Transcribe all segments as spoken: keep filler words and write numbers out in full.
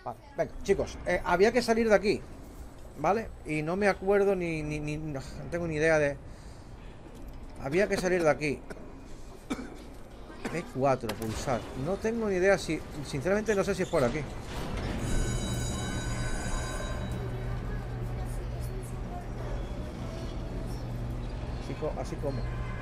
Vale, venga, chicos, eh, había que salir de aquí, ¿vale? Y no me acuerdo ni, ni, ni- no tengo ni idea de... Había que salir de aquí. B cuatro, pulsar. No tengo ni idea si... Sinceramente no sé si es por aquí. Así, co- así como.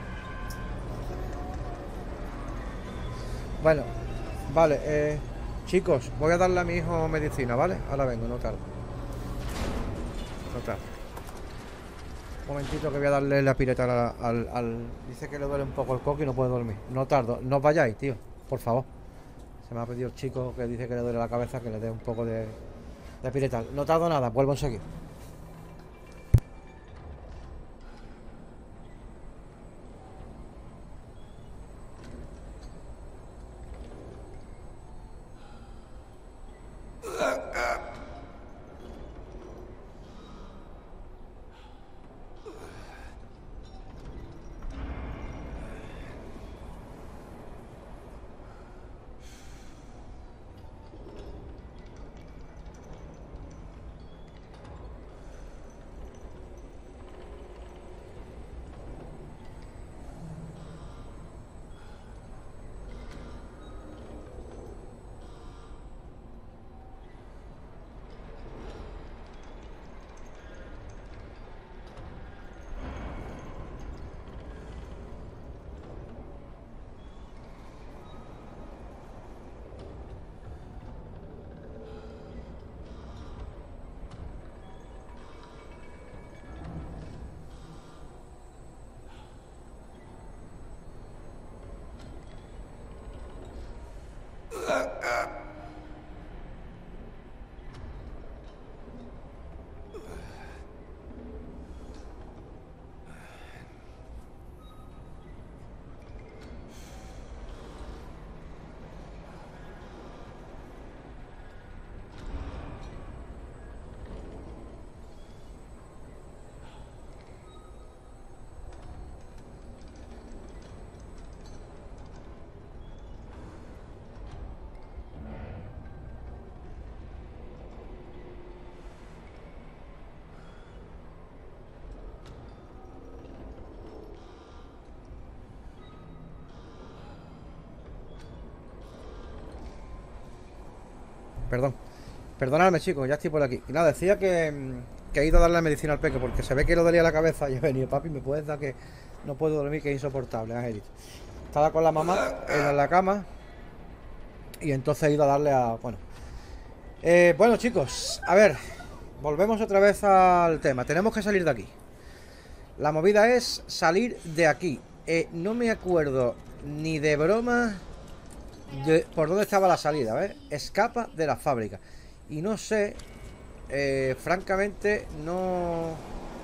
Bueno, vale, eh, chicos, voy a darle a mi hijo medicina, ¿vale? Ahora vengo, no tardo. No tardo. Un momentito que voy a darle la pireta al, al, al- Dice que le duele un poco el coco y no puede dormir. No tardo. No os vayáis, tío. Por favor. Se me ha pedido el chico que dice que le duele la cabeza que le dé un poco de, de pireta. No tardo nada, vuelvo enseguida. Perdón. Perdonadme, chicos, ya estoy por aquí. Y nada, decía que, mm, que he ido a darle la medicina al peque porque se ve que lo dolía la cabeza y he venido, papi, ¿me puedes dar que no puedo dormir, que es insoportable, Angelito? Estaba con la mamá en la cama y entonces he ido a darle a... Bueno, eh, bueno, chicos, a ver, volvemos otra vez al tema. Tenemos que salir de aquí. La movida es salir de aquí. Eh, no me acuerdo ni de broma de por dónde estaba la salida, ¿ves? Escapa de la fábrica. Y no sé, eh, francamente, no...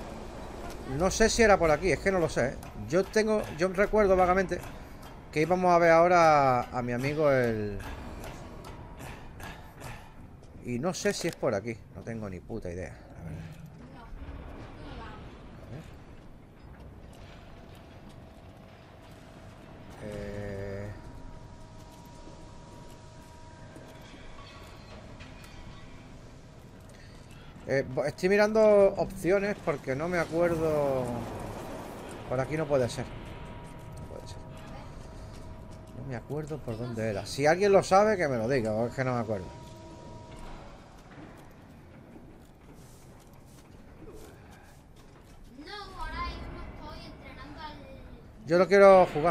No sé si era por aquí, es que no lo sé, ¿eh? Yo tengo, yo recuerdo vagamente que íbamos a ver ahora a, a mi amigo el... Y no sé si es por aquí, no tengo ni puta idea, la verdad. A ver. Eh... Eh, estoy mirando opciones porque no me acuerdo. Por aquí no puede ser. No puede ser. No me acuerdo por dónde era. Si alguien lo sabe, que me lo diga, o es que no me acuerdo. Yo lo quiero jugar.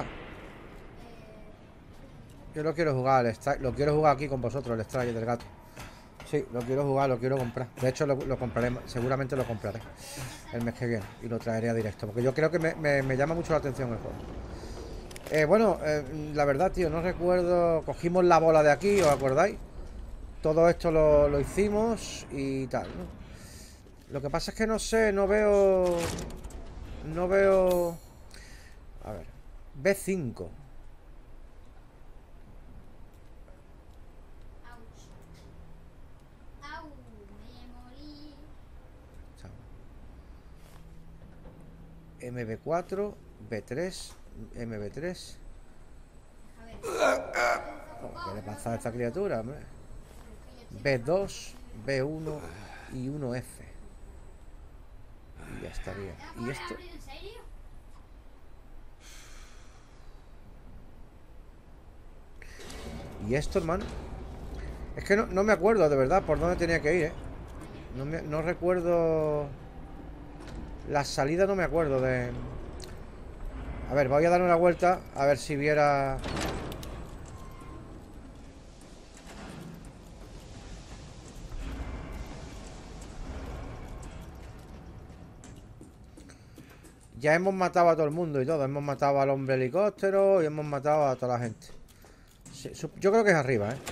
Yo lo quiero jugar al Strike. Lo quiero jugar aquí con vosotros, el Strike del gato. Sí, lo quiero jugar, lo quiero comprar. De hecho, lo, lo compraré. Seguramente lo compraré el mes que viene. Y lo traeré a directo. Porque yo creo que me, me- me llama mucho la atención el juego. Eh, bueno, eh, la verdad, tío, no recuerdo. Cogimos la bola de aquí, ¿os acordáis? Todo esto lo, lo hicimos y tal, ¿no? Lo que pasa es que no sé, no veo... No veo... A ver. B cinco. M B cuatro, B tres, M B tres. Oh, ¿qué le pasa a esta criatura, hombre? B dos, B uno y uno F. Y ya estaría. ¿Y esto? ¿Y esto, hermano? Es que no, no me acuerdo de verdad por dónde tenía que ir, ¿eh? No, me, no recuerdo... La salida no me acuerdo de... A ver, voy a dar una vuelta a ver si viera... Ya hemos matado a todo el mundo y todo. Hemos matado al hombre helicóptero y hemos matado a toda la gente. Sí, yo creo que es arriba, ¿eh?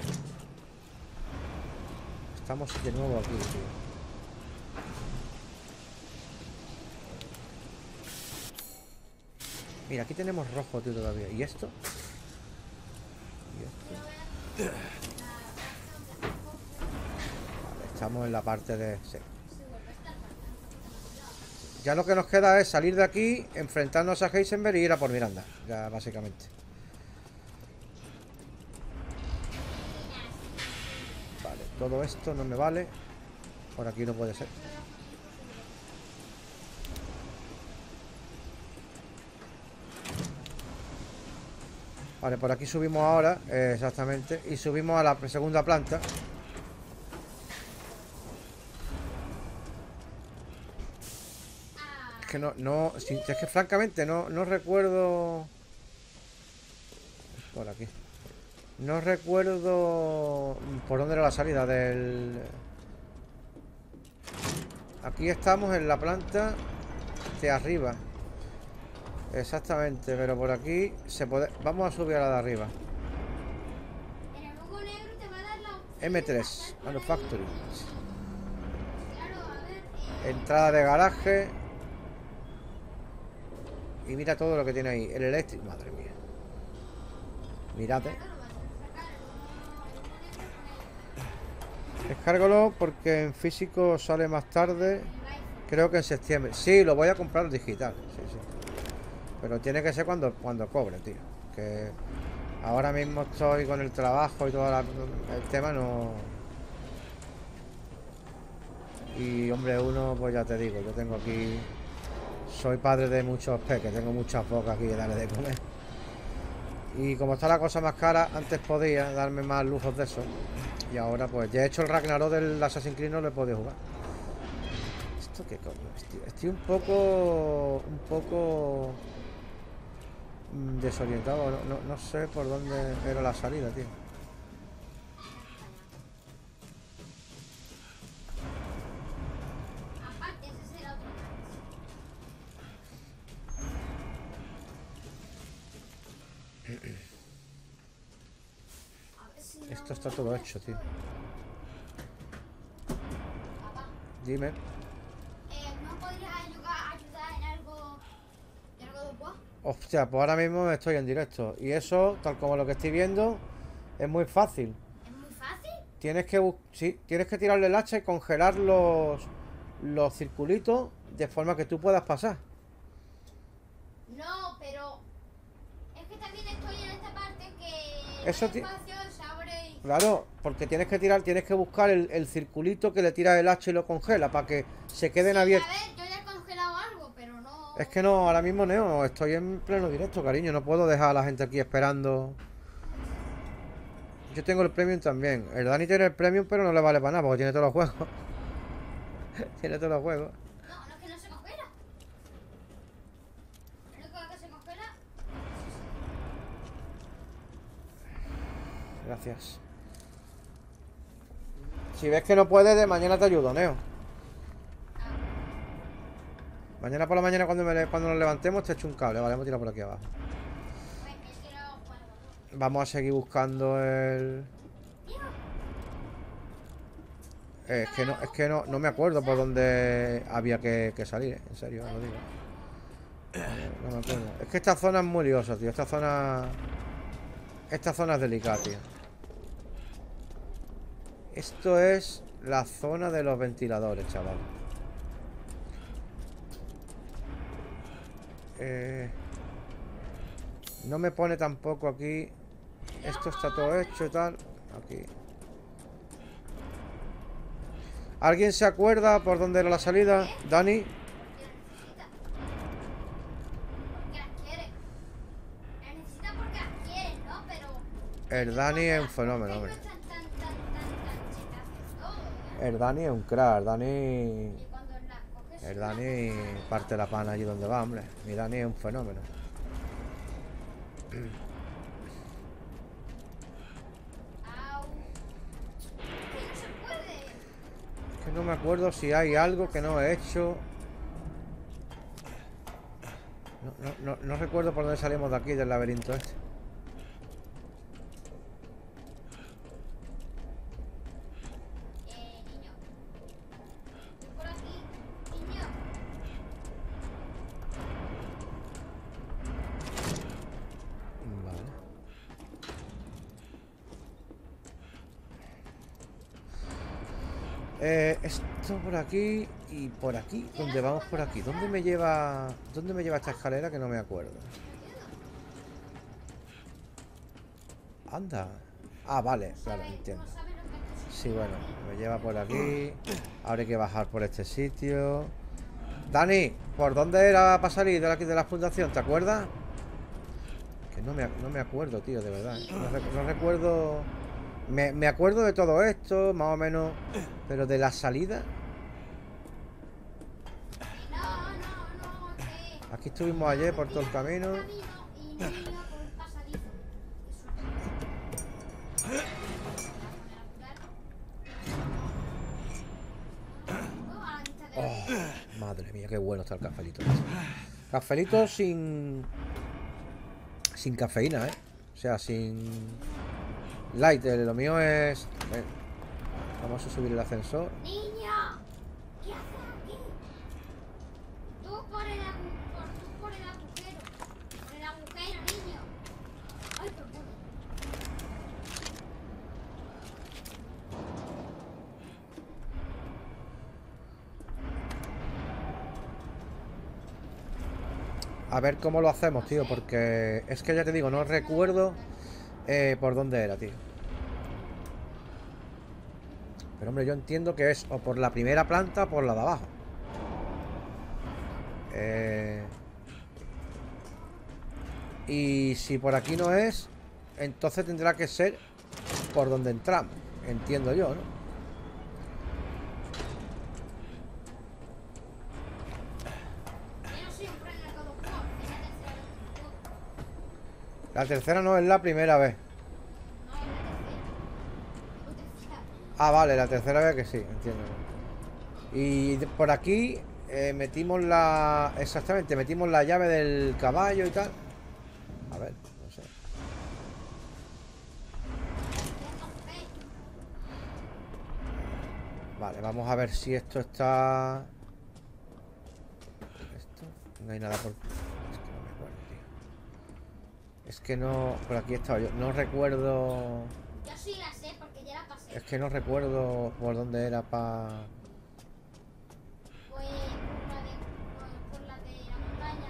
Estamos de nuevo aquí, tío. Mira, aquí tenemos rojo, tío, todavía. ¿Y esto? ¿Y esto? Vale, estamos en la parte de... Sí. Ya lo que nos queda es salir de aquí, enfrentarnos a Heisenberg y ir a por Miranda. Ya, básicamente. Vale, todo esto no me vale. Por aquí no puede ser. Vale, por aquí subimos ahora, eh, exactamente. Y subimos a la segunda planta. Es que no, no, es que francamente no, no recuerdo. Por aquí. No recuerdo por dónde era la salida del... Aquí estamos en la planta de arriba. Exactamente, pero por aquí se puede... Vamos a subir a la de arriba. M tres, Manufacturing. Entrada de garaje. Y mira todo lo que tiene ahí. El eléctrico, madre mía. Mírate. Descárgalo porque en físico sale más tarde. Creo que en septiembre. Sí, lo voy a comprar digital. Sí, sí. Pero tiene que ser cuando, cuando cobre, tío. Que ahora mismo estoy con el trabajo y todo la, el tema no... Y hombre, uno, pues ya te digo, yo tengo aquí... Soy padre de muchos peques, tengo muchas bocas aquí que darle de comer. Y como está la cosa más cara, antes podía darme más lujos de eso. Y ahora pues ya he hecho el Ragnarok del Assassin's Creed, no lo he podido jugar. ¿Esto qué coño? Estoy, estoy un poco... Un poco... desorientado, no, no, no sé por dónde era la salida, tío. Esto está todo hecho, tío. Dime. ¿No podrías ayudar en algo de algo después? Hostia, pues ahora mismo estoy en directo. Y eso, tal como lo que estoy viendo, es muy fácil. ¿Es muy fácil? Tienes que sí, tienes que tirarle el hacha y congelar los los circulitos de forma que tú puedas pasar. No, pero es que también estoy en esta parte que Eso el espacio se abre y... Claro, porque tienes que tirar, tienes que buscar el, el circulito que le tira el hacha y lo congela para que se queden sí, abiertos. A ver, yo ya he congelado algo, pero no... Es que no, ahora mismo Neo, estoy en pleno directo, cariño. No puedo dejar a la gente aquí esperando. Yo tengo el premium también. El Dani tiene el premium, pero no le vale para nada porque tiene todos los juegos. Tiene todos los juegos. No, no es que no se congela. Lo único que se congela... Gracias. Si ves que no puedes, de mañana te ayudo, Neo. Mañana por la mañana cuando, me, cuando nos levantemos te echo un cable. Vale, hemos tirado por aquí abajo. Vamos a seguir buscando el... Eh, es que no, es que no, no me acuerdo por dónde había que, que salir, eh. En serio, lo digo. No, no me acuerdo. Es que esta zona es muy liosa, tío. Esta zona... Esta zona es delicada, tío. Esto es la zona de los ventiladores, chaval. Eh... No me pone tampoco aquí. Esto está todo hecho y tal. Aquí. ¿Alguien se acuerda por dónde era la salida? ¿Dani? Porque las quiere. Las necesita porque las quiere, ¿no? Pero... El Dani es un fenómeno, Ustedes hombre. no están tan, tan, tan, tan checas todo, ¿eh? El Dani es un crack. El Dani... Y cuando las coges... El una Dani cosa- parte la pana allí donde va, hombre. Mi Dani es un fenómeno. Au. Que no se puede. Es que no me acuerdo si hay algo que no he hecho. No, no, no, no recuerdo por dónde salimos de aquí, del laberinto este. Eh, niño. Por aquí, niño. Vale. Eh, esto por aquí y por aquí. ¿Dónde vamos por aquí? ¿Dónde me lleva? ¿Dónde me lleva esta escalera que no me acuerdo? Anda. Ah, vale, claro, ¿Sabes? entiendo. No sabes lo que es eso. Sí, bueno, me lleva por aquí. Ahora hay que bajar por este sitio. Dani, ¿por dónde era para salir de aquí de la fundación? ¿Te acuerdas? Que no me, no me acuerdo, tío, de verdad. No, rec- no recuerdo. Me, me acuerdo de todo esto, más o menos. Pero de la salida. No, no, no, que... Aquí estuvimos ayer por todo el camino. camino y no iba por un pasadizo. Eso. Voy a poner a curar. Oh, a la vista de la- Oh, madre mía, qué bueno está el cafelito. este. Cafelito sin. Sin cafeína, ¿eh? O sea, sin. Light, eh, lo mío es. Ven, vamos a subir el ascensor. Niño, ¿qué haces aquí? Tú por el, agu- por, tú por el agujero. Por el agujero, niño. Ay, por favor. A ver cómo lo hacemos, tío, porque es que ya te digo, no recuerdo eh, por dónde era, tío. Pero hombre, yo entiendo que es o por la primera planta o por la de abajo. Eh... Y si por aquí no es, entonces tendrá que ser por donde entramos. Entiendo yo, ¿no? Yo no soy un premio todo por. Es la tercera vez que juego. La tercera no es la primera vez. No, es la tercera. Digo tercera. Ah, vale, la tercera vez que sí, entiendo. Y de- por aquí eh, metimos la... Exactamente, metimos la llave del caballo y tal. A ver, no sé. Vale, vamos a ver si esto está... Esto... No hay nada por... Es que no me acuerdo, tío. Es que no... Por aquí he estado yo. No recuerdo... Yo sí la sé porque ya la pasé. Es que no recuerdo por dónde era para... Pues por la de, por, por la de la montaña.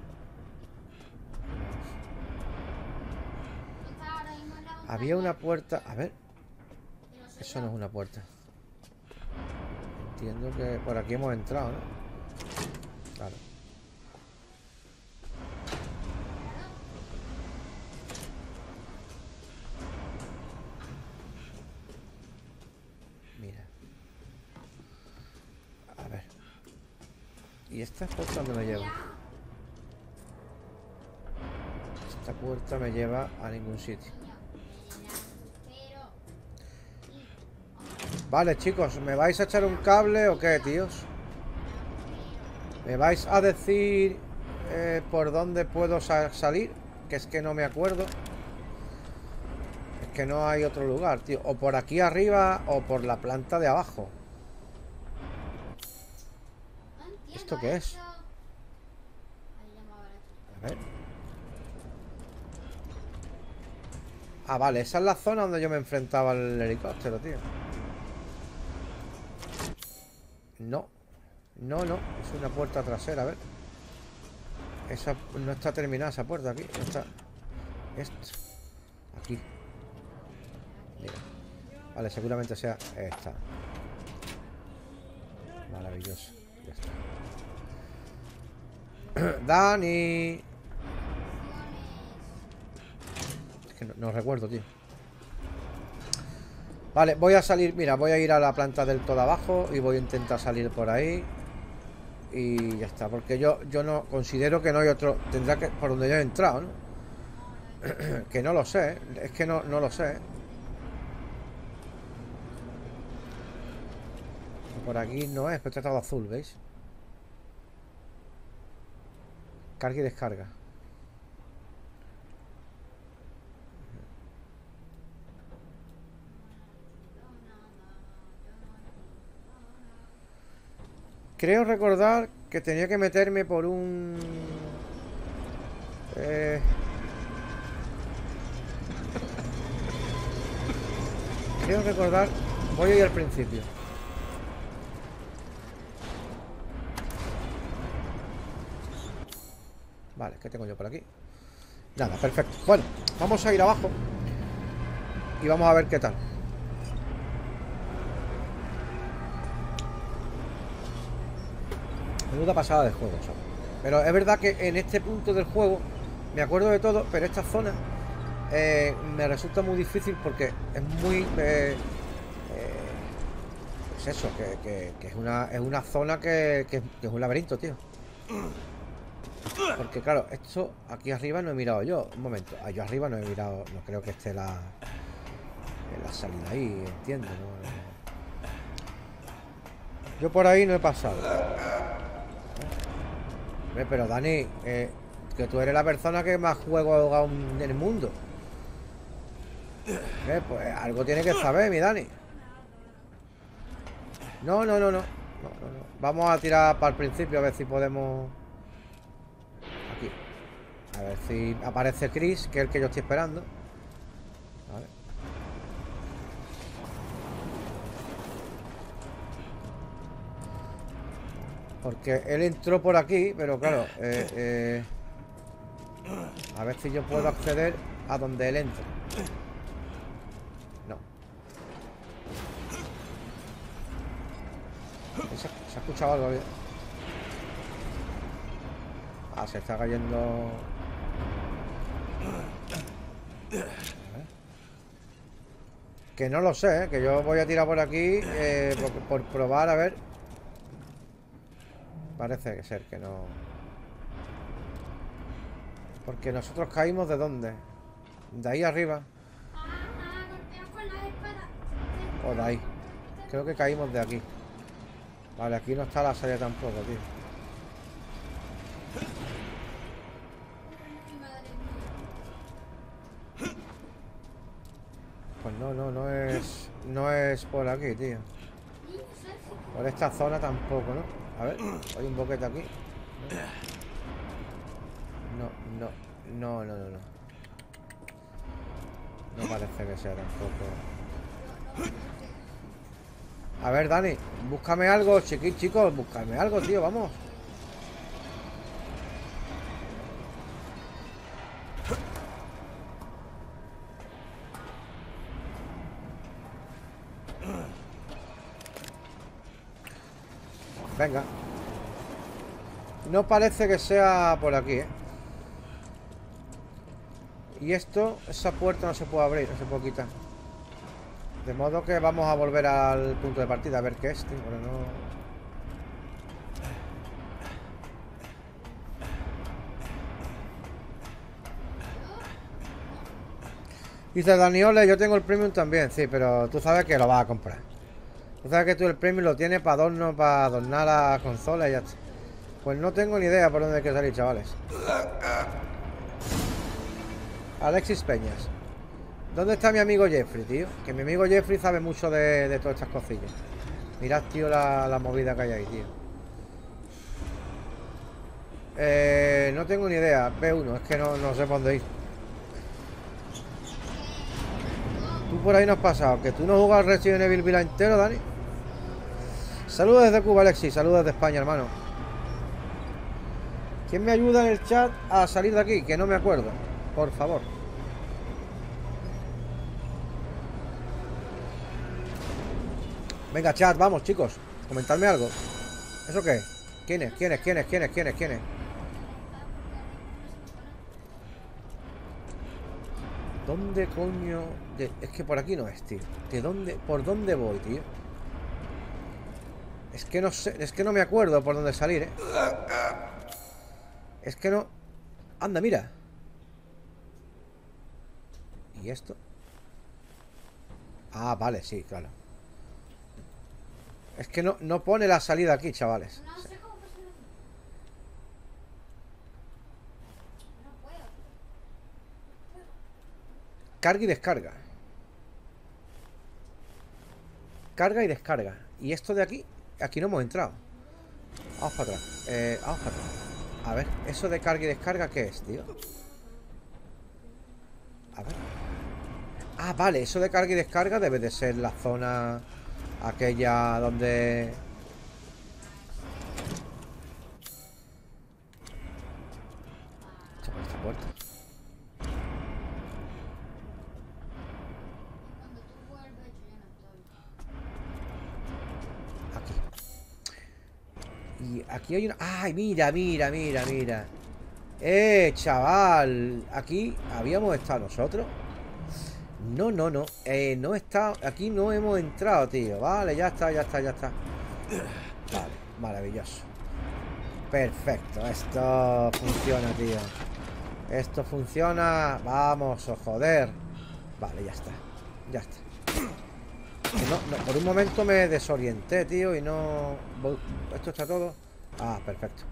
No está ahora mismo en la montaña. Había una puerta... A ver, Pero sé eso yo. no es una puerta. Entiendo que por aquí hemos entrado, ¿no? Claro. Mira. A ver. ¿Y esta puerta dónde me lleva? Esta puerta me lleva a ningún sitio. Pero Vale, chicos, ¿me vais a echar un cable o qué, tíos? ¿Me vais a decir eh, por dónde puedo sa- salir? Que es que no me acuerdo. Es que no hay otro lugar, tío. O por aquí arriba o por la planta de abajo. no entiendo ¿Esto qué es? esto. Ahí llamo a ver aquí. A ver. Ah, vale, esa es la zona donde yo me enfrentaba al helicóptero, tío. No. No, no. Es una puerta trasera, a ver. Esa no está terminada esa puerta aquí. No está. Esto. Aquí. Mira. Vale, seguramente sea esta. Maravilloso. Ya está. Dani. Es que no, no recuerdo, tío. Vale, voy a salir. Mira, voy a ir a la planta del todo abajo y voy a intentar salir por ahí. Y ya está, porque yo, yo no considero que no hay otro. Tendrá que. Por donde yo he entrado, ¿no? Que no lo sé, es que no, no lo sé. Por aquí no es, pero he tratado azul, ¿veis? Carga y descarga. Creo recordar que tenía que meterme por un... Eh... Creo recordar... Voy a ir al principio. Vale, ¿qué tengo yo por aquí? Nada, perfecto. Bueno, vamos a ir abajo y vamos a ver qué tal. Menuda pasada de juego, ¿sabes? Pero es verdad que en este punto del juego me acuerdo de todo, pero esta zona eh, me resulta muy difícil porque es muy... Eh, eh, es eso, que, que, que es, una, es una zona que, que, que es un laberinto, tío. Porque claro, esto aquí arriba no he mirado yo. Un momento, ah, yo arriba no he mirado. No creo que esté la la salida ahí, entiendo, ¿no? Yo por ahí no he pasado. ¿Eh? Pero Dani, eh, que tú eres la persona que más juego ha jugado en el mundo. ¿Eh? Pues algo tiene que saber, mi Dani. No, no, no, no, no, no, no. Vamos a tirar para el principio a ver si podemos. Aquí. A ver si aparece Chris, que es el que yo estoy esperando. Vale. Porque él entró por aquí, pero claro, eh, eh, a ver si yo puedo acceder a donde él entra. No. ¿Se, se ha escuchado algo? Ah, se está cayendo. Que no lo sé, ¿eh? Que yo voy a tirar por aquí eh, por, por probar, a ver. Parece ser que no. Porque nosotros caímos ¿de dónde? De ahí arriba. O de ahí. Creo que caímos de aquí. Vale, aquí no está la salida tampoco, tío. Pues no, no, no es... No es por aquí, tío. Por esta zona tampoco, ¿no? A ver, hay un boquete aquí. No, no, no, no, no, no. No parece que sea tampoco. A ver, Dani, búscame algo, chiquit, chicos, búscame algo, tío, vamos. Venga. No parece que sea por aquí, ¿eh? Y esto, esa puerta no se puede abrir, no se puede quitar. De modo que vamos a volver al punto de partida a ver qué es, tío, pero no... Dice Daniole, yo tengo el premium también, sí, pero tú sabes que lo vas a comprar. Tú sabes que tú el premium lo tienes para adorno, para adornar la consola y ya está. Pues no tengo ni idea por dónde hay que salir, chavales. Alexis Peñas. ¿Dónde está mi amigo Jeffrey, tío? Que mi amigo Jeffrey sabe mucho de, de todas estas cosillas. Mirad, tío, la, la movida que hay ahí, tío. Eh, no tengo ni idea. B uno, es que no, no sé por dónde ir. Tú por ahí no has pasado. Que tú no jugas Resident Evil Villa entero, Dani. Saludos desde Cuba, Alexis. Saludos desde España, hermano. ¿Quién me ayuda en el chat a salir de aquí? Que no me acuerdo. Por favor. Venga, chat, vamos, chicos. Comentadme algo. ¿Eso qué? ¿Quién es? ¿Quién es? ¿Quién es? ¿Quién es? ¿Quién es? ¿Quién es? ¿Dónde coño? De- Es que por aquí no es, tío. ¿De dónde? ¿Por dónde voy, tío? Es que no sé, es que no me acuerdo por dónde salir, ¿eh? Es que no... Anda, mira. ¿Y esto? Ah, vale, sí, claro. Es que no, no pone la salida aquí, chavales. No sé cómo funciona. No puedo. Carga y descarga. Carga y descarga. Y esto de aquí, aquí no hemos entrado. Vamos para atrás. Eh, vamos para atrás. A ver, eso de carga y descarga, ¿qué es, tío? A ver. Ah, vale, eso de carga y descarga debe de ser la zona aquella donde... Chaval, esta puerta. Cuando tú vuelves, yo ya no estoy. Aquí. Y aquí hay una... ¡Ay, mira, mira, mira, mira! ¡Eh, chaval! Aquí habíamos estado nosotros. No, no, no. Eh, no está... Aquí no hemos entrado, tío. Vale, ya está, ya está, ya está. Vale, maravilloso. Perfecto. Esto funciona, tío. Esto funciona. Vamos, oh, joder. Vale, ya está. Ya está. Que no, no, por un momento me desorienté, tío, y no... ¿Esto está todo? Ah, perfecto.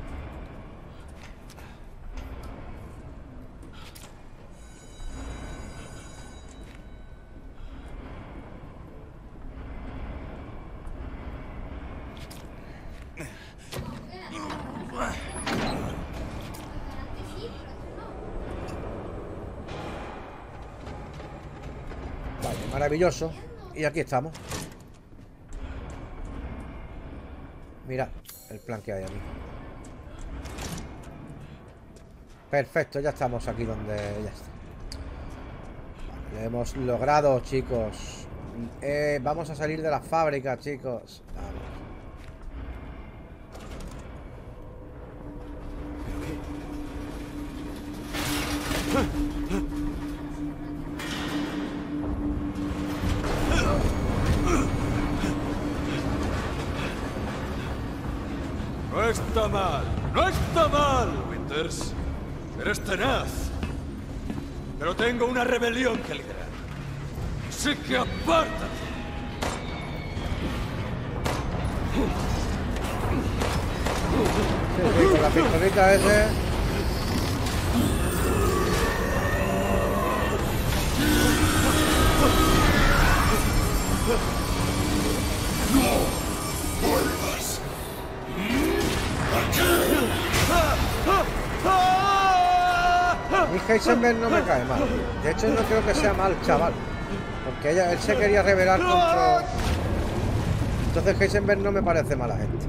Vale, maravilloso. Y aquí estamos. Mira el plan que hay aquí. Perfecto, ya estamos aquí donde ya está. Vale, lo hemos logrado, chicos. Eh, vamos a salir de la fábrica, chicos. Vamos. No está mal, no está mal, Winters. Eres tenaz. Pero tengo una rebelión que liderar. Así que apártate. Sí, sí, con la pistolita ese. Mi Heisenberg no me cae mal. De hecho, no creo que sea mal, chaval. Porque ella, él se quería rebelar contra... Entonces Heisenberg no me parece mala gente.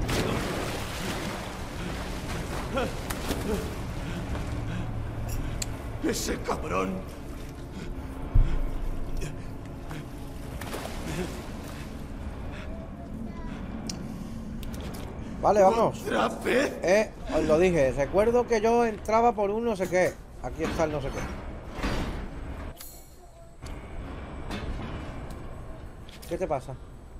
Ese cabrón. Vale, vamos. ¿Otra vez? Eh, os lo dije. Recuerdo que yo entraba por un no sé qué. Aquí está el no sé qué. ¿Qué te pasa?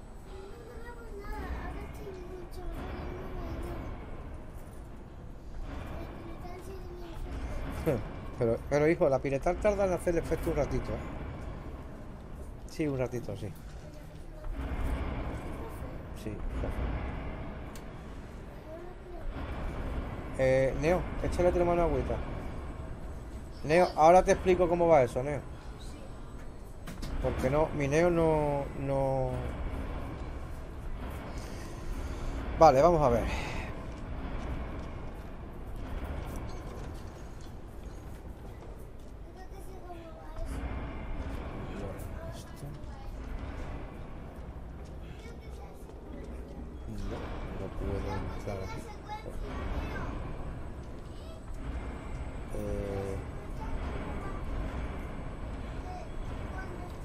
Pero, pero hijo, la piretal tarda en hacer el efecto un ratito, ¿eh? Sí, un ratito, sí. Sí, jefe. Eh, Neo, échale tu mano agüita. Neo, ahora te explico cómo va eso, Neo. Porque no, mi Neo no, no... Vale, vamos a ver. No, no puedo entrar aquí. Eh...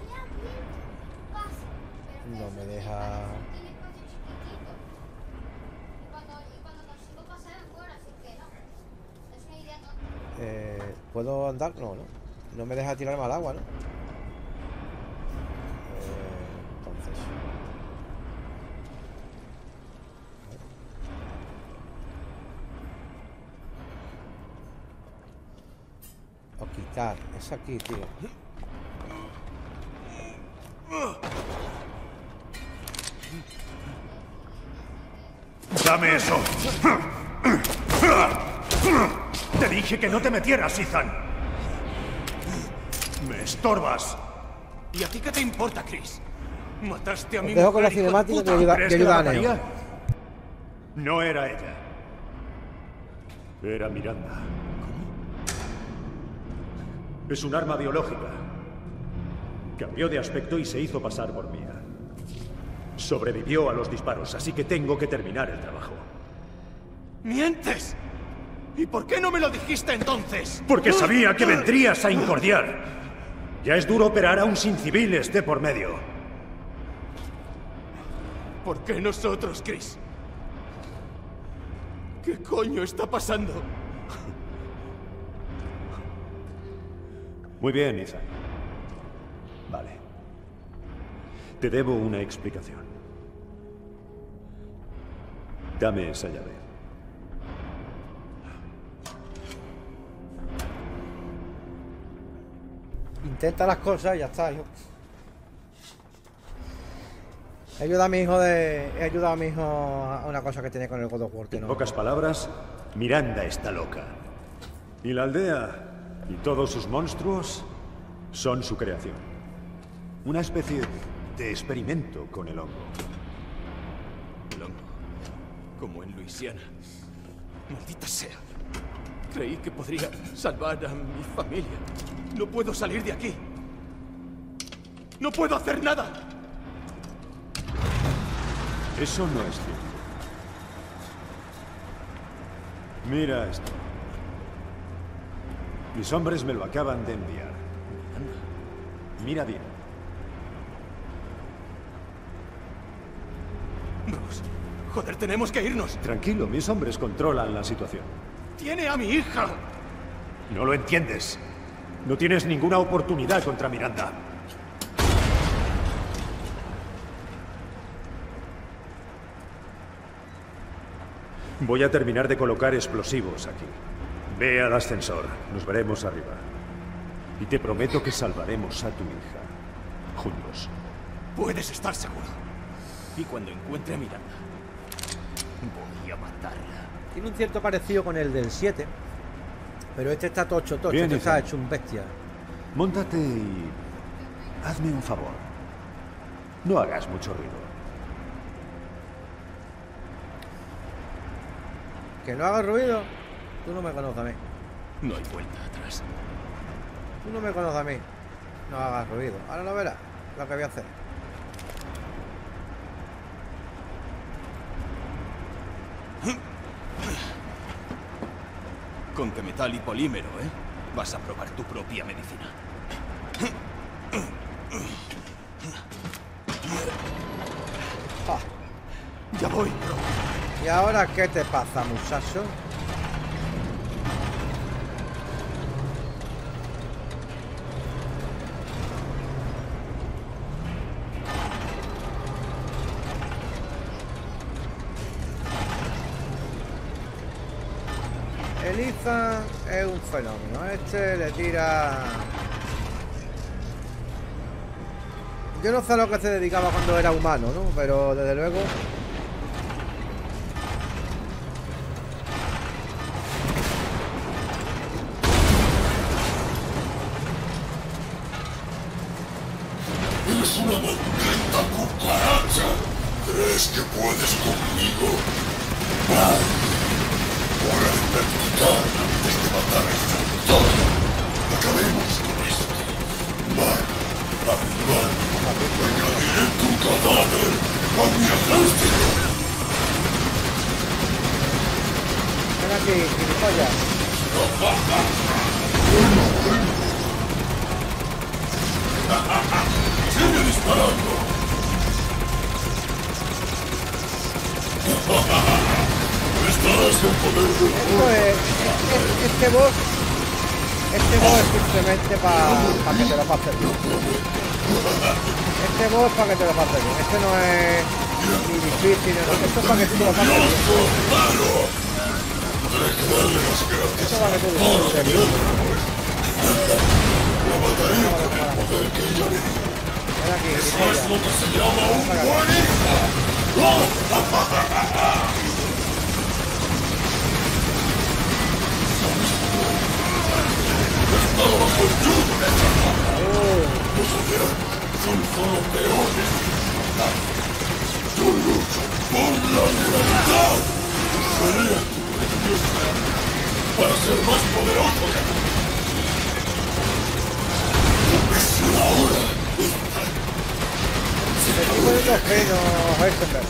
No me deja... ¿Puedo andar? No, no. No me deja tirarme al agua, ¿no? Eh, entonces... O quitar. Es aquí, tío. ¡Dame eso! Te dije que no te metieras, Ethan. ¡Me estorbas! ¿Y a ti qué te importa, Chris? Mataste a mi Os dejo con la mujer, hijo de cinemática que puta. ayuda, ¿Crees que que la ayuda a Neo. mataría? No era ella. Era Miranda. Es un arma biológica. Cambió de aspecto y se hizo pasar por mía. Sobrevivió a los disparos, así que tengo que terminar el trabajo. ¡Mientes! ¿Y por qué no me lo dijiste entonces? Porque sabía que vendrías a incordiar. Ya es duro operar aún sin civiles de por medio. ¿Por qué nosotros, Chris? ¿Qué coño está pasando? Muy bien, Ethan. Vale. Te debo una explicación. Dame esa llave. Intenta las cosas y ya está, hijo. He ayudado a mi hijo de. He ayudado a mi hijo a una cosa que tenía con el God of War, que En no. pocas palabras, Miranda está loca. Y la aldea y todos sus monstruos son su creación. Una especie de experimento con el hongo. El hongo. Como en Luisiana. Maldita sea. Creí que podría salvar a mi familia. No puedo salir de aquí. No puedo hacer nada. Eso no es cierto. Mira esto. Mis hombres me lo acaban de enviar. Mira bien. Vamos. Joder, tenemos que irnos. Tranquilo, mis hombres controlan la situación. ¡Tiene a mi hija! No lo entiendes. No tienes ninguna oportunidad contra Miranda. Voy a terminar de colocar explosivos aquí. Ve al ascensor. Nos veremos arriba. Y te prometo que salvaremos a tu hija. Juntos. Puedes estar seguro. Y cuando encuentre a Miranda, voy a matarla. Tiene un cierto parecido con el del siete. Pero este está tocho, tocho. Bien, Este está Ethan. hecho un bestia. Móntate y... hazme un favor. No hagas mucho ruido. Que no haga ruido. Tú no me conoces a mí. No hay vuelta atrás. Tú no me conoces a mí. No hagas ruido. Ahora lo verás lo que voy a hacer. Con que metal y polímero, ¿eh? Vas a probar tu propia medicina. Ah, Ya voy. ¿y ahora qué te pasa, muchacho? El Ethan es un fenómeno. Este le tira... Yo no sé a lo que se dedicaba cuando era humano, ¿no? Pero desde luego... ¡Eres una maldita cucaracha! ¿Crees que puedes conmigo? ¡Mal! ¡Hora de practicar antes de matar a este doctor! ¡Acabemos con esto! ¡Mal! ¡Animal! ¡Añadiré tu cadáver a mi ejército! Ven aquí, gilipollas. ¡Sigue disparando! Estarás en poder de... Esto es, es- es- este boss Este modo es simplemente para pa que te lo pases bien. Este modo es para que te lo pases bien. Este no es ni difícil, no. Esto es para que tú te lo pases bien. Esto es para que tú disfrutes bien. Ven aquí, Eso es lo que se llama un Estaba bajo el yugo de los aldeanos son solo peones. Yo lucho por la libertad. Usaré a tu preciosa para ser más poderoso que tú. Es la hora. Me estoy poniendo fino, Heisenberg.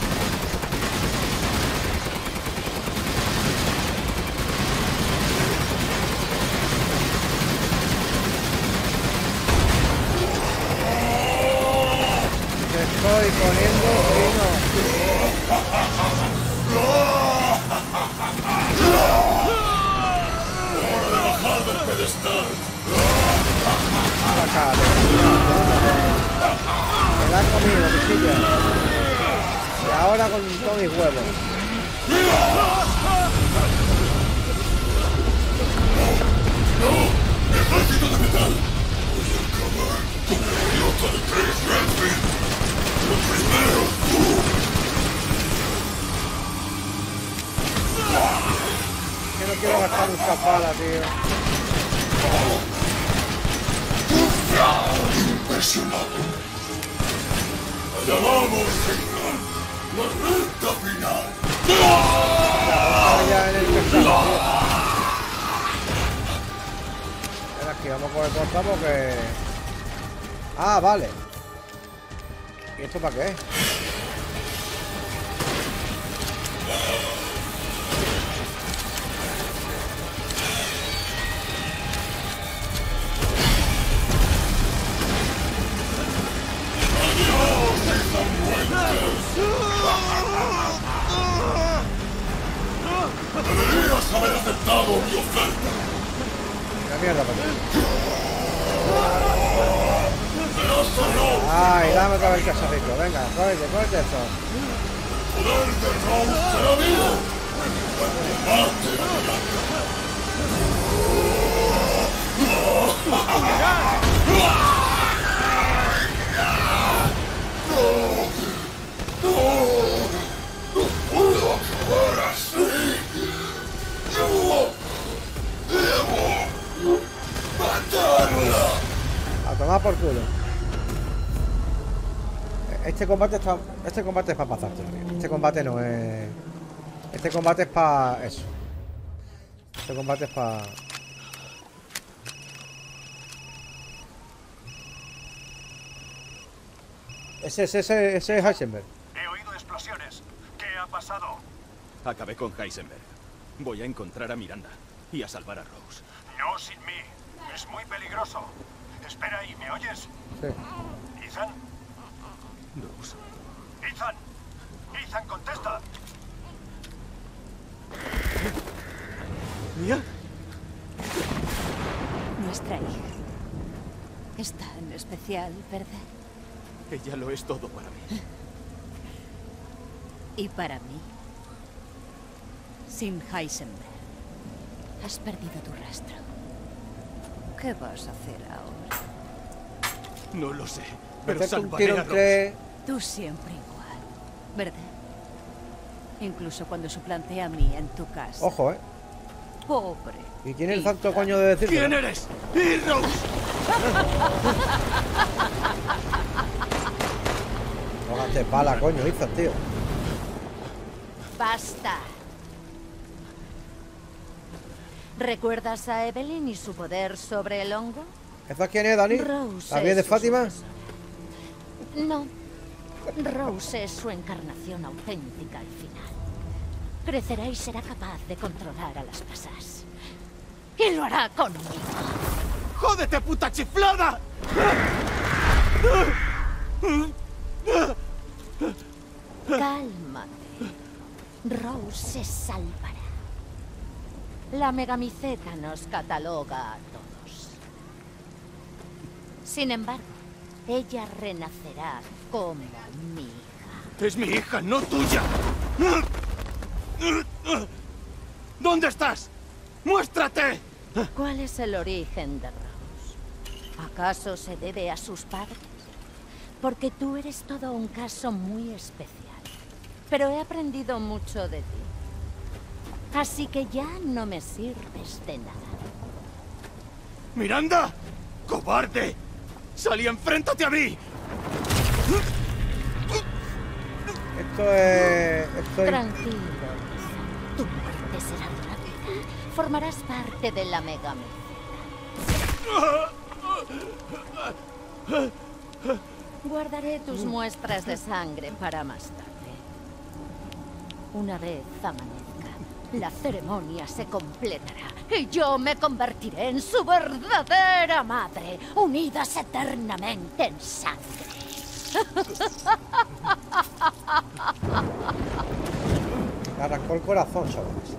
Me estoy poniendo fino. Hora de bajar del pedestal. Acá, me la han comido, pichilla. Y ahora con todos mis huevos. ¡Ejército de metal! Voy a acabar con el idiota de Chris Redfield. ¡Lo primero tú! Que no quiero gastar muchas balas, tío. ¡Impresionante! ¡Allá vamos, señor! ¡La recta final! Ahora ya en el pesado, tío. Ven aquí, vamos a coger cosas porque... Ah, vale. ¿Y esto para qué? ¡Deberías haber aceptado mi oferta! La mierda, ¿para qué? ¡Verás a Ay, dame otra vez el cacharrito. Venga, cógete, cógete eso. El poder de Rose será mío! ¡Combate! A tomar por culo. Este combate está. Este combate es para pasártelo bien. Este combate no es. Este combate es para. Eso. Este combate es para. Ese, ese, ese, ese es Heisenberg. He oído explosiones. ¿Qué ha pasado? Acabé con Heisenberg. Voy a encontrar a Miranda y a salvar a Rose. No sin mí. Es muy peligroso. Espera ahí, ¿me oyes? Sí. ¿Ethan? Rose. ¡Ethan! ¡Ethan, contesta! ¿Mía? Nuestra hija. Es tan especial, ¿verdad? Ella lo es todo para mí. Y para mí. Sin Heisenberg. Has perdido tu rastro. ¿Qué vas a hacer ahora? No lo sé, pero Meterte un salvaré tiro a entre. Rose. Tú siempre igual, ¿verdad? Incluso cuando suplanté a mí en tu casa. Ojo, eh. Pobre. ¿Y quién es el Ethan. santo coño de decirlo? ¿Quién eres? ¡Y Rose! Póngate pala, coño, Ethan, tío. Basta. ¿Recuerdas a Evelyn y su poder sobre el hongo? ¿Esa quién es, Dani? Rose ¿La bien de es su Fátima? sucesor. No. Rose es su encarnación auténtica al final. Crecerá y será capaz de controlar a las masas. Y lo hará conmigo. ¡Jódete, puta chiflada! Cálmate. Rose se salvará. La megamiceta nos cataloga a todos. Sin embargo, ella renacerá como mi hija. Es mi hija, no tuya. ¿Dónde estás? ¡Muéstrate! ¿Cuál es el origen de Rose? ¿Acaso se debe a sus padres? Porque tú eres todo un caso muy especial. Pero he aprendido mucho de ti. Así que ya no me sirves de nada. ¡Miranda! ¡Cobarde! ¡Sal y enfréntate a mí! Esto es... Esto es... Tranquilo, Lisa. Tu muerte será rápida. Formarás parte de la Mega Mecena. Guardaré tus muestras de sangre para más tarde. Una vez amanezca, la ceremonia se completará y yo me convertiré en su verdadera madre, unidas eternamente en sangre. Me arrancó el corazón, chavales.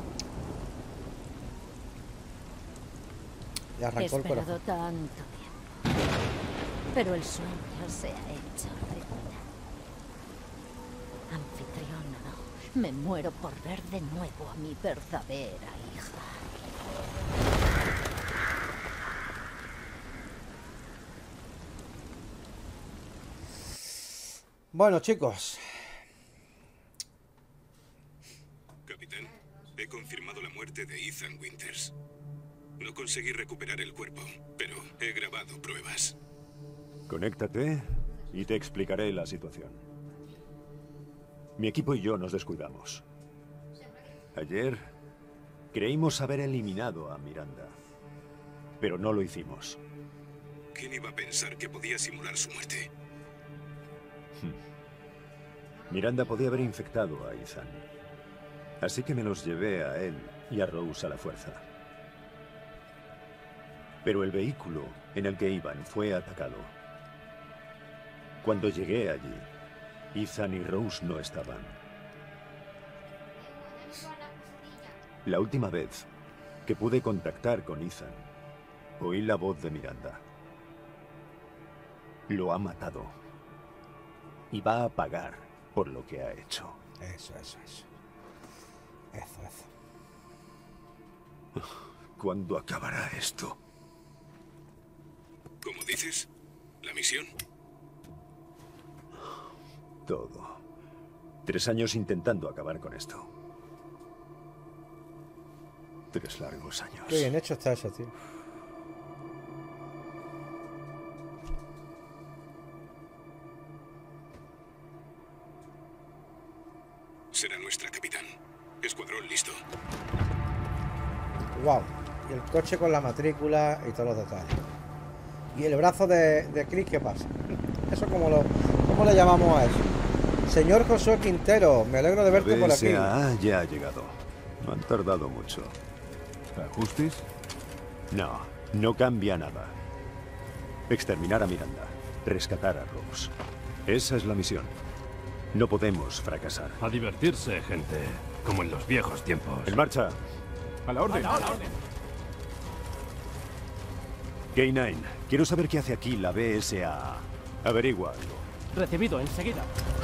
Le He arrancó el esperado corazón. tanto tiempo, pero el sueño se ha hecho realidad. Anfitriona, me muero por ver de nuevo a mi verdadera hija. Bueno, chicos. Capitán, he confirmado la muerte de Ethan Winters. No conseguí recuperar el cuerpo, pero he grabado pruebas. Conéctate y te explicaré la situación. Mi equipo y yo nos descuidamos. Ayer creímos haber eliminado a Miranda, pero no lo hicimos. ¿Quién iba a pensar que podía simular su muerte? Miranda podía haber infectado a Ethan. Así que me los llevé a él y a Rose a la fuerza. Pero el vehículo en el que iban fue atacado. Cuando llegué allí, Ethan y Rose no estaban. La última vez que pude contactar con Ethan, oí la voz de Miranda. Lo ha matado. Y va a pagar por lo que ha hecho. Eso, eso, eso. Eso, eso. ¿Cuándo acabará esto? ¿Cómo dices? ¿La misión? Todo. Tres años intentando acabar con esto. Tres largos años. Qué bien hecho está eso, tío. Será nuestra, capitán. Escuadrón listo. Wow. Y el coche con la matrícula y todos los detalles. Y el brazo de, de Chris, ¿qué pasa? Eso como lo... ¿Cómo le llamamos a eso? Señor Josué Quintero, me alegro de verte por aquí. B S A ya ha llegado. No han tardado mucho. ¿Ajustes? No, no cambia nada. Exterminar a Miranda. Rescatar a Rose. Esa es la misión. No podemos fracasar. A divertirse, gente. Como en los viejos tiempos. En marcha. A la orden. A la orden. K nueve, quiero saber qué hace aquí la B S A. Averigua algo. Recibido enseguida.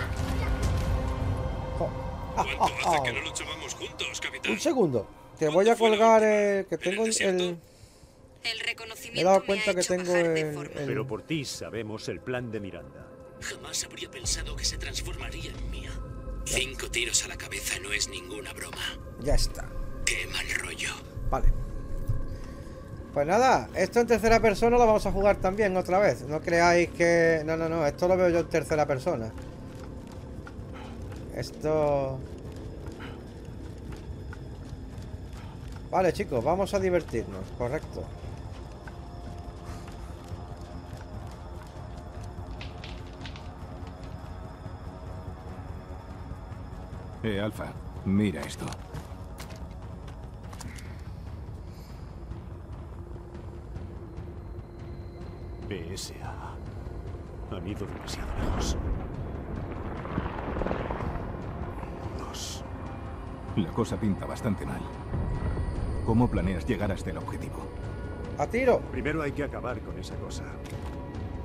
¿Cuánto hace que no luchábamos juntos, capitán? Un segundo. Te voy a colgar el... Que tengo el... El Me reconocimiento he dado me cuenta ha que hecho tengo bajar de el... forma. el- Pero por ti sabemos el plan de Miranda. Jamás habría pensado que se transformaría en mía. Cinco tiros a la cabeza no es ninguna broma. Ya está. Qué mal rollo. Vale. Pues nada, esto en tercera persona lo vamos a jugar también otra vez. No creáis que... No, no, no, esto lo veo yo en tercera persona. Esto... Vale, chicos, vamos a divertirnos, correcto. Eh, Alfa, mira esto. B S A. Han ido demasiado lejos. Dos. La cosa pinta bastante mal. ¿Cómo planeas llegar hasta el objetivo? ¡A tiro! Primero hay que acabar con esa cosa.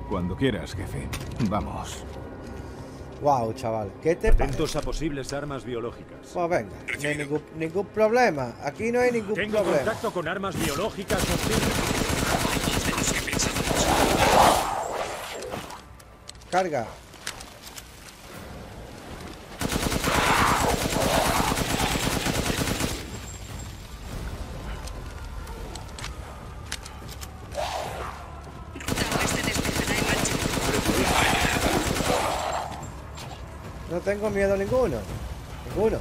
Cuando quieras, jefe. Vamos. Wow, chaval, ¿qué te parece? Atentos a posibles armas biológicas. Pues venga, no hay ningún, ningún problema. Aquí no hay ningún Tengo problema. contacto con armas biológicas hostiles. Carga. No tengo miedo ninguno. Ninguno.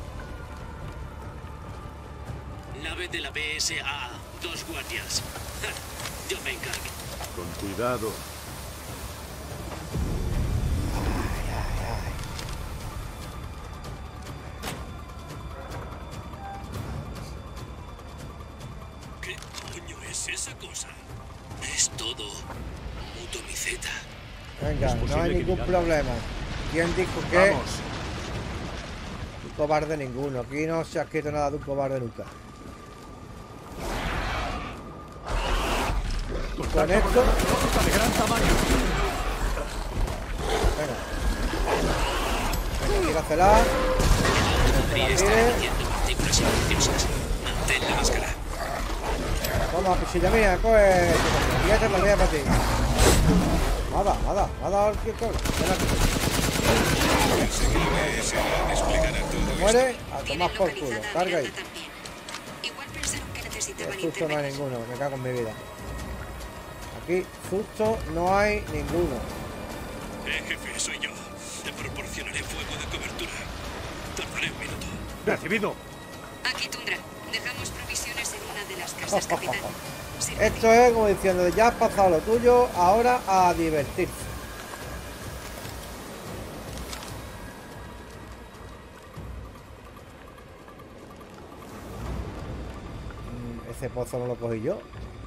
Nave de la B S A A. Dos guardias. Ja, yo me encargo. Con cuidado. ¿Qué coño es esa cosa? Es todo mutomiceta. Venga, Es no posible hay que ningún mirarla. problema. ¿Quién dijo que? Vamos. Un cobarde ninguno. Aquí no se ha escrito nada de un cobarde nunca. Y con esto. De gran tamaño. Venga. Venga, tírasela. Podría estar emitiendo partículas infecciosas. Mantén la máscara. Toma, pisilla mía, coge. Y esta también para ti. Nada, nada, nada, el cabrón. Ven aquí. Muere, a tomar por culo. Carga ahí. Igual pensaron que necesitaban Susto no hay ninguno, me cago en mi vida. Aquí, susto no hay ninguno. Eh, jefe, soy yo. Te proporcionaré fuego de cobertura. Tardaré un minuto. Recibido. Aquí, Tundra. Dejamos provisiones en una de las casas, capitán. Esto es como diciendo, ya has pasado lo tuyo, ahora a divertirse. Mm, Ese pozo no lo cogí yo.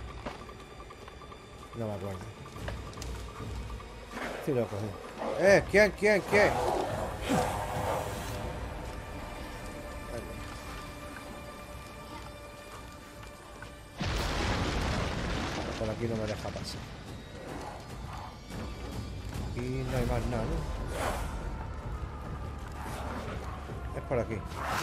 No me acuerdo. Sí lo cogí. Eh, ¿quién, quién, quién? Por aquí no me deja pasar. Aquí no hay más nada, ¿no? Es por aquí.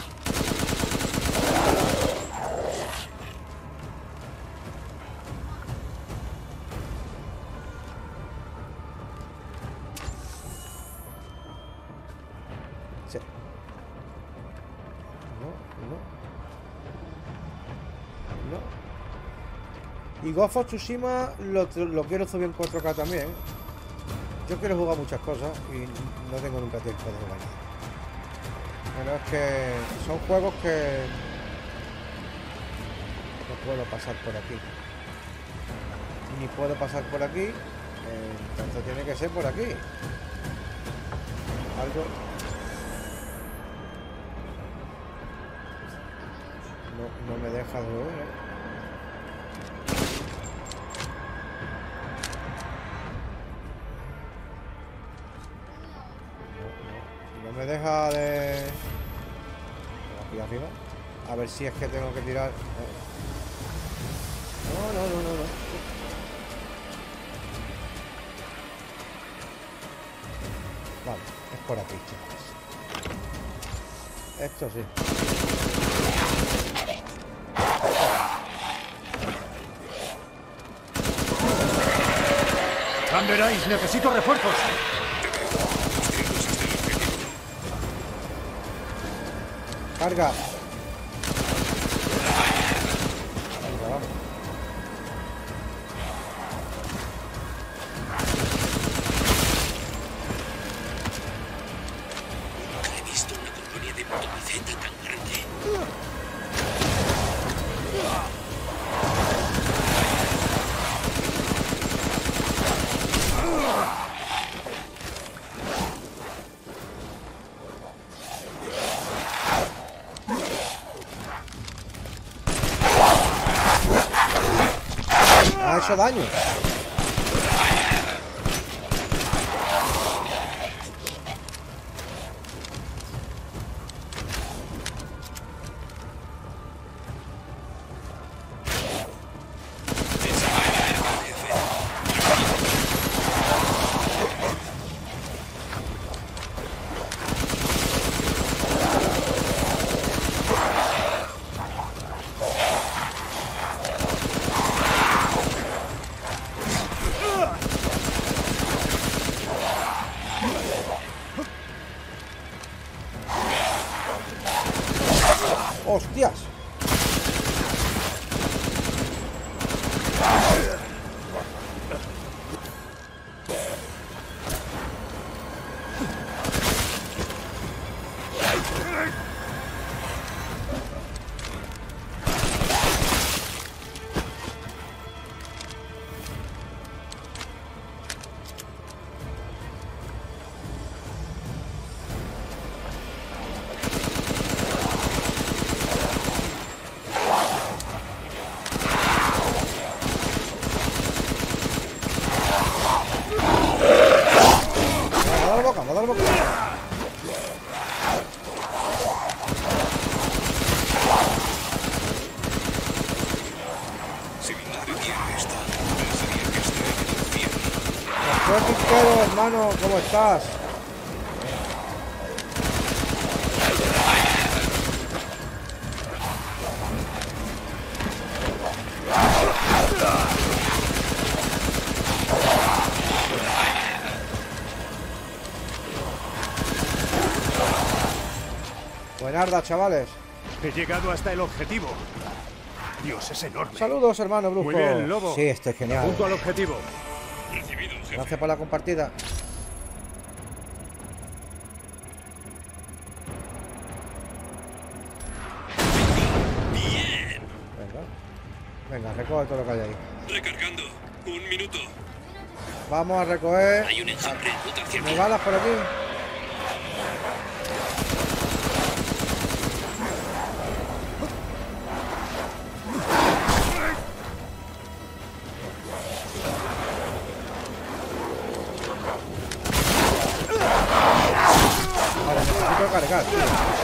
Sí. No, no. No. Y Ghost of Tsushima lo, lo quiero subir en cuatro K también. Yo quiero jugar muchas cosas y no tengo nunca tiempo de jugar nada. Pero es que son juegos que no puedo pasar por aquí. Ni puedo pasar por aquí. Eh, entonces tiene que ser por aquí. Algo. No, no me deja de ver, ¿eh? No me deja de... Aquí arriba. A ver si es que tengo que tirar... No, no, no, no, no. Vale, es por aquí, chicos. Esto sí. Thunderise, necesito refuerzos. Carga. Venga, vamos. He visto una colonia de mutomiceta tan grande. Ha hecho daño. ¡Hostias! Hermano, ¿cómo estás? Buenarda, chavales. He llegado hasta el objetivo. Dios, es enorme. Saludos, hermano Brujo. Muy bien, Lobo. Sí, este es genial. Junto al objetivo. Gracias por la compartida. Bien. Venga. Venga, recoge todo lo que hay ahí. Recargando. Un minuto. Vamos a recoger. Hay un enjambre en ruta hacia ¿Me aquí. balas por aquí? Vale, necesito cargar, tío.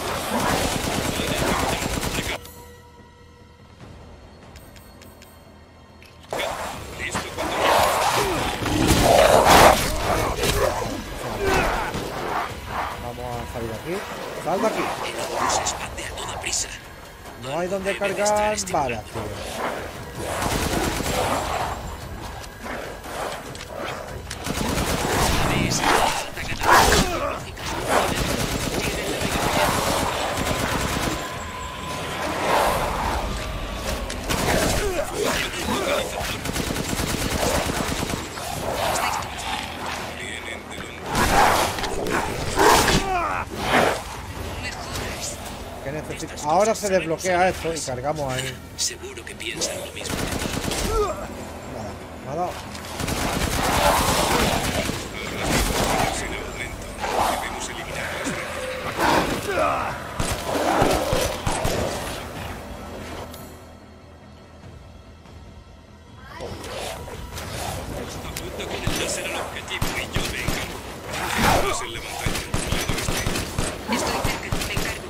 Sal de aquí. Se expande a toda prisa. No hay donde cargar balas, tío. Ahora se desbloquea esto y cargamos ahí. Seguro que piensan lo mismo. Nada, me ha dado. Debemos eliminarlas. Apunta con el láser al objetivo y yo me encargo. Fijaros en la montaña. Lado este. Estoy cerca, me encargo.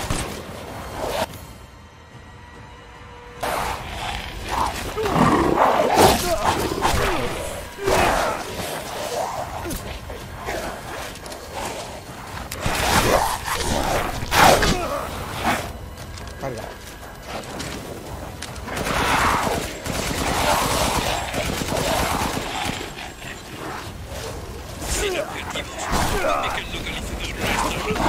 Carga. Sin objetivos. Indica el localizador nuestro.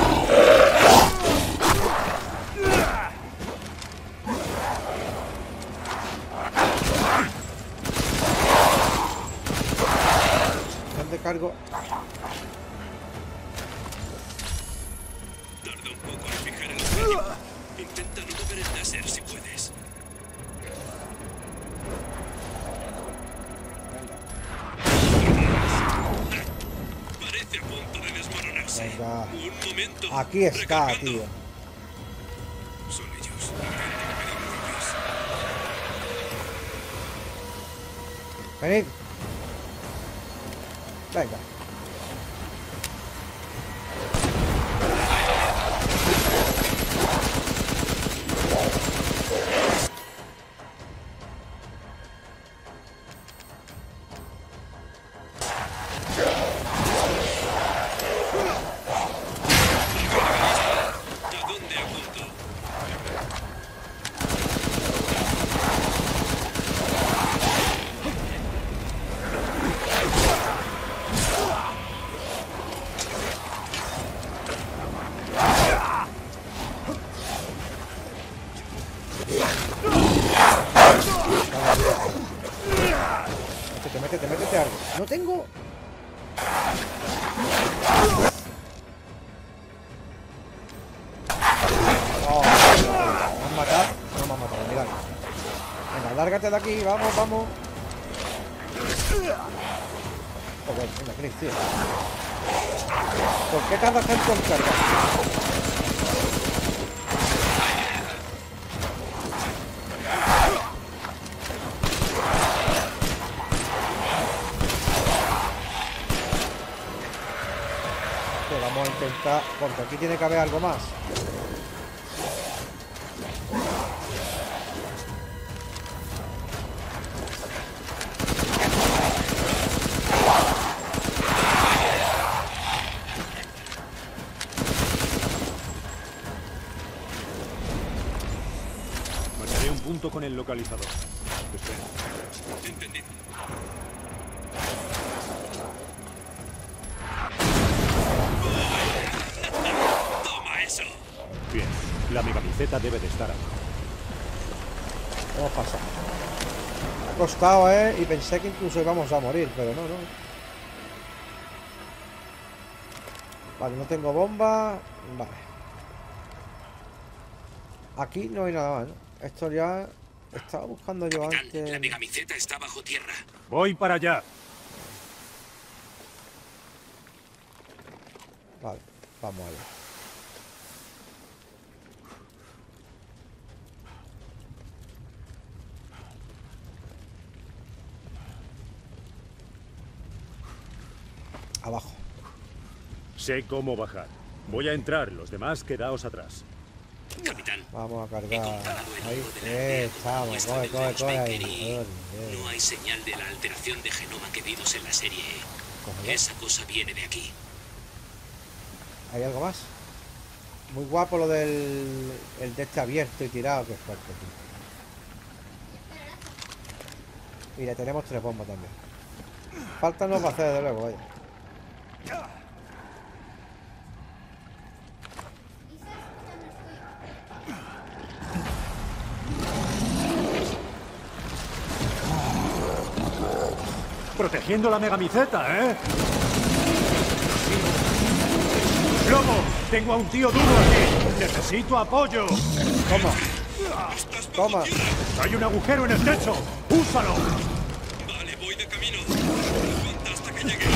¿Dónde cargo? Tarda un poco en fijar el objetivo. Intenta no mover el láser si puedes. Parece a punto de desmoronarse. Venga. Un momento. Aquí está, Recargando. tío. Son ellos. Venid. Venga. ¿A dónde apunto? No tengo... Oh, ¿me han matado? No me han matado, mirad. Venga, lárgate de aquí, vamos, vamos. Joder, venga, Chris, tío. ¿Por qué tardas tanto en cargar? Pues vamos a intentar, porque aquí tiene que haber algo más. Con el localizador. Espera. Entendido. Toma eso. Bien, la megamiceta debe de estar abajo. Hemos pasado. Me ha costado, ¿eh? Y pensé que incluso íbamos a morir, pero no, no. Vale, no tengo bomba. Vale. Aquí no hay nada más, ¿no? Esto ya... Estaba buscando yo Capitán, antes... la megamiceta está bajo tierra. Voy para allá. Vale, vamos allá. Abajo. Sé cómo bajar. Voy a entrar, los demás quedaos atrás. Capitán, vamos a he cargar. comprobado el Ahí, logo de la eh, aldea estamos, muestra coge, del coge, coge ahí. Spiker y Joder, eh. no hay señal de la alteración de genoma que vimos en la serie E. Cógelo. Esa cosa viene de aquí. ¿Hay algo más? Muy guapo lo del el de este abierto y tirado, que fuerte, tío. Y le tenemos tres bombas también. Falta no va a hacer, desde luego, vaya. Protegiendo la megamiceta, ¿eh? ¡Lobo! Tengo a un tío duro aquí. Necesito apoyo. Toma. Toma. Hay un agujero en el techo. ¡Úsalo! Vale, voy de camino. Aguanta hasta que llegue.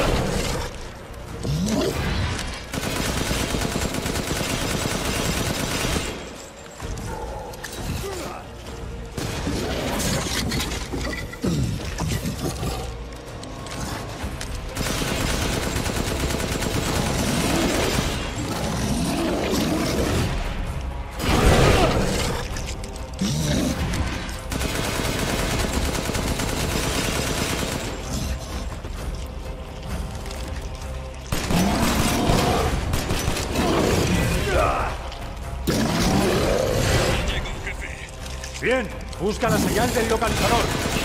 Bien, busca la señal del localizador.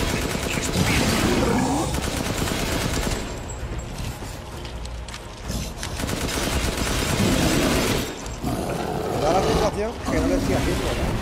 Me da la sensación que no le estoy haciendo, ¿no?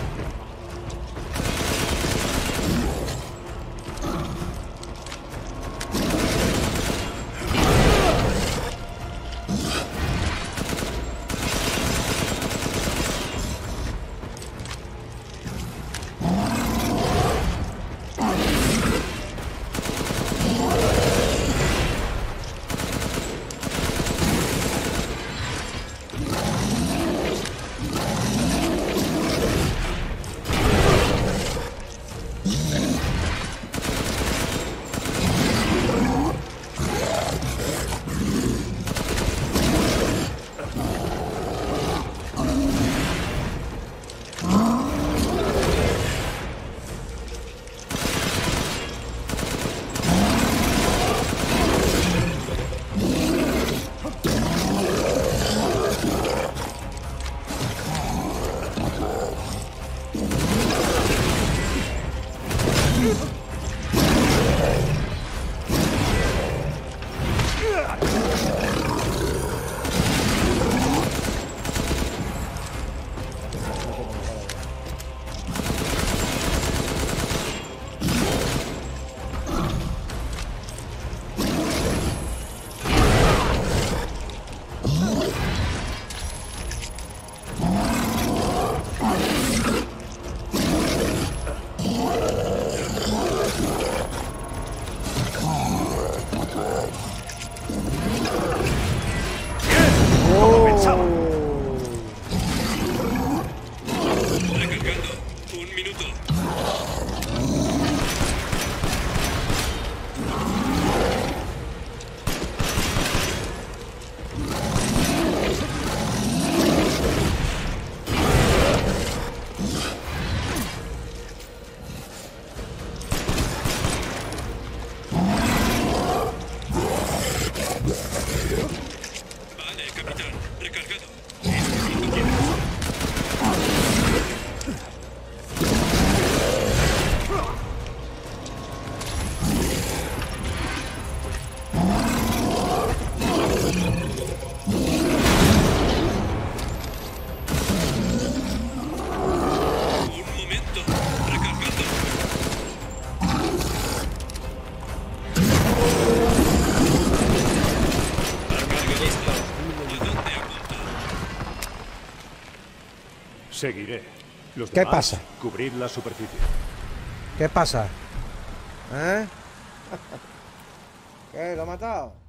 Seguiré. Los ¿Qué demás, pasa? Cubrid la superficie. ¿Qué pasa? ¿Eh? ¿Qué? ¿Lo ha matado?